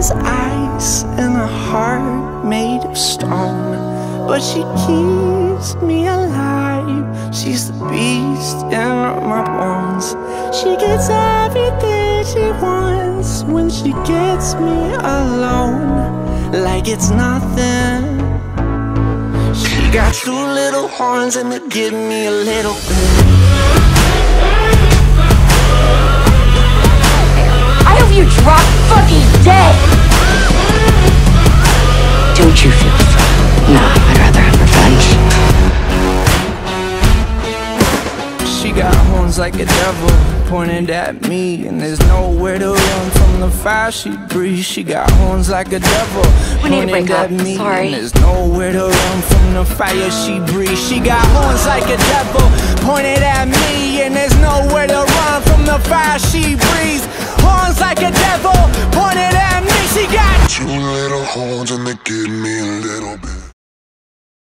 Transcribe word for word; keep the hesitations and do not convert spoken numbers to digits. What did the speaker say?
is ice and a heart made of stone, but she keeps me alive. She's the beast in my bones. She gets everything she wants when she gets me alone, like it's nothing. She got two little horns and they give me a little bit. I hope you drop fucking dead! Don't you feel free? No, I'd rather have revenge. She got horns like a devil pointed at me, and there's nowhere to run from the fire she breathes. She got horns like a devil pointed at me, Sorry. and there's nowhere to run from the fire she breathes. She got horns like a devil pointed at me, and there's nowhere to run from the fire she breathes. Horns like a devil pointed at me. She got two little horns and they give me a little bit.